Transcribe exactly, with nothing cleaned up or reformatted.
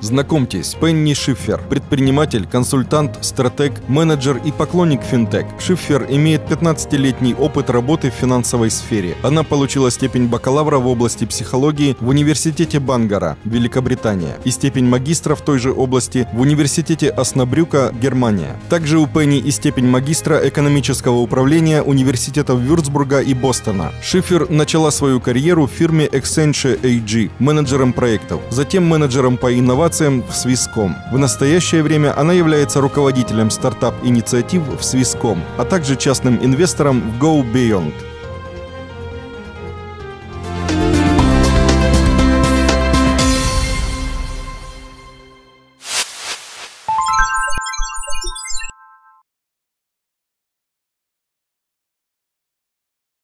Знакомьтесь, Пенни Шиффер, предприниматель, консультант, стратег, менеджер и поклонник финтех. Шиффер имеет пятнадцатилетний опыт работы в финансовой сфере. Она получила степень бакалавра в области психологии в Университете Бангара, Великобритания, и степень магистра в той же области в Университете Оснабрюка, Германия. Также у Пенни и степень магистра экономического управления университетов Вюрцбурга и Бостона. Шиффер начала свою карьеру в фирме Accenture эй джи, менеджером проектов, затем менеджером по инновациям в Swisscom. В настоящее время она является руководителем стартап-инициатив в Swisscom, а также частным инвестором в Go Beyond.